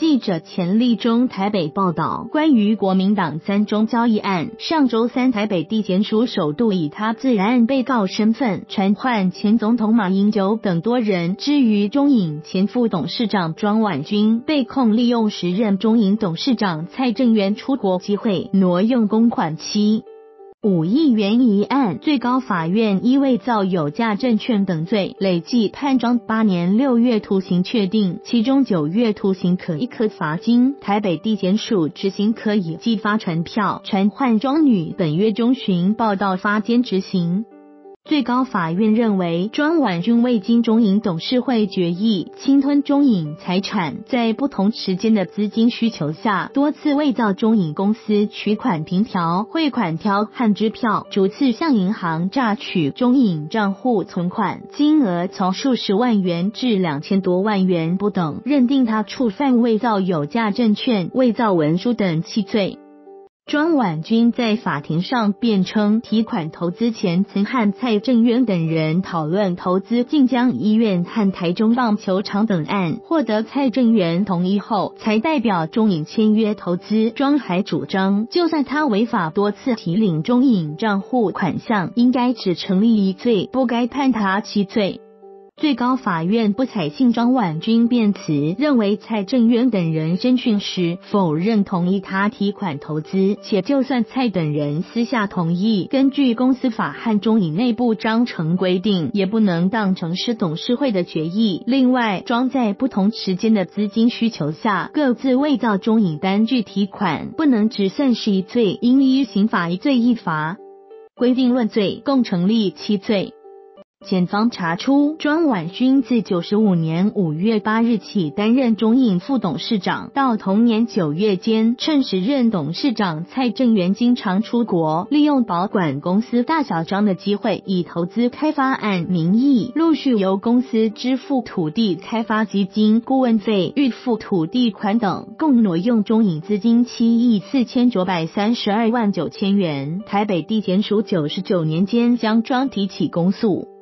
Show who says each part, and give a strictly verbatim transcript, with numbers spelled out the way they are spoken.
Speaker 1: 记者钱立中台北报道，关于国民党三中交易案，上周三台北地检署首度以他自然案被告身份传唤前总统马英九等多人。至于中影前副董事长庄婉君被控利用时任中影董事长蔡正元出国机会挪用公款七五亿元一案，最高法院依伪造有价证券等罪，累计判庄八年六月徒刑确定，其中九月徒刑可一科罚金。台北地检署执行可以寄发传票传唤庄女，本月中旬报到发监执行。最高法院认为，庄婉君未经中影董事会决议侵吞中影财产，在不同时间的资金需求下，多次伪造中影公司取款凭条、汇款条和支票，逐次向银行榨取中影账户存款，金额从数十万元至两千多万元不等，认定他触犯伪造有价证券、伪造文书等七罪。庄婉君在法庭上辩称，提款投资前曾和蔡正元等人讨论投资晋江医院和台中棒球场等案，获得蔡正元同意后，才代表中影签约投资。庄还主张，就算他违法多次提领中影账户款项，应该只成立一罪，不该判他七罪。最高法院不采信庄婉君辩词，认为蔡正元等人侦讯时否认同意他提款投资，且就算蔡等人私下同意，根据公司法和中影内部章程规定，也不能当成是董事会的决议。另外，庄在不同时间的资金需求下，各自伪造中影单据提款，不能只算是一罪，应依刑法一罪一罚规定论罪，共成立七罪。检方查出，庄婉君自九十五年五月八日起担任中影副董事长，到同年九月间，趁时任董事长蔡正元经常出国，利用保管公司大小章的机会，以投资开发案名义，陆续由公司支付土地开发基金顾问费、预付土地款等，共挪用中影资金七亿四千九百三十二万九千元。台北地检署九十九年间将庄提起公诉。